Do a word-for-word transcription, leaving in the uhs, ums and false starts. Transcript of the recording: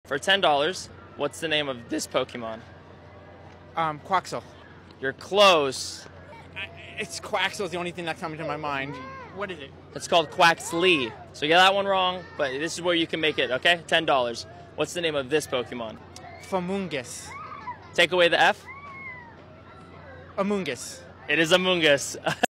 For ten dollars, what's the name of this Pokemon? Um, Quaxel. You're close. It's Quaxel is the only thing that's coming to my mind. What is it? It's called Quaxly. So you got that one wrong, but this is where you can make it, okay? ten dollars. What's the name of this Pokemon? Amoongus. Take away the F. Amoongus. It is Amoongus.